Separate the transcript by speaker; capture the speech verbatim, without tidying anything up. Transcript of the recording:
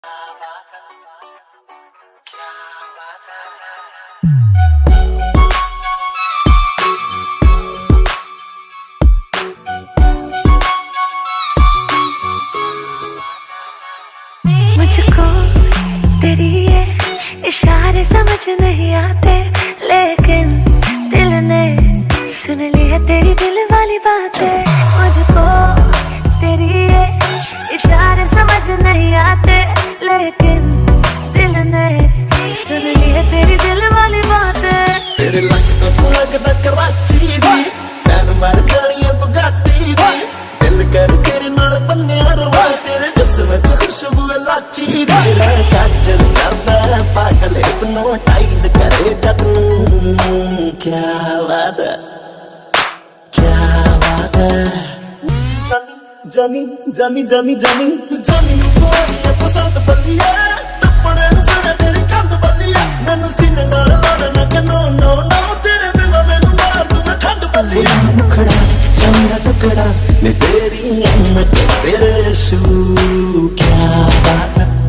Speaker 1: मुझको तेरी ये इशारे समझ नहीं आते, लेकिन दिल ने सुन ली है तेरी दिल वाली बातें। मुझको तेरी ये इशारे समझ नहीं आते, लेकिन दिल ने सुन ली है तेरी दिल वाली बातें।
Speaker 2: तेरे लग तो तू लगदा कराची दी, फैन मार जानी है बुगाटी दी। दिल कर तेरे नाल बन्निया रवा, तेरे जिस्म च खुशबू लाची दी। तेरा काजल करदा पागल हिप्नोटाइज करे जट नूं। क्या बात है, क्या बात है। जानी जानी जानी जानी जानी कोई पसंद बलिया, टपड़े नूं फिर तेरी कंध बलिया। मैनू सीने नाल लड़ना कि नो नो नो, तेरे बिना मैनू मार दूं ठंड बलिया। मुखड़ा चंगा टुकड़ा ने तेरी अम्मत तेरे शू। क्या बात है।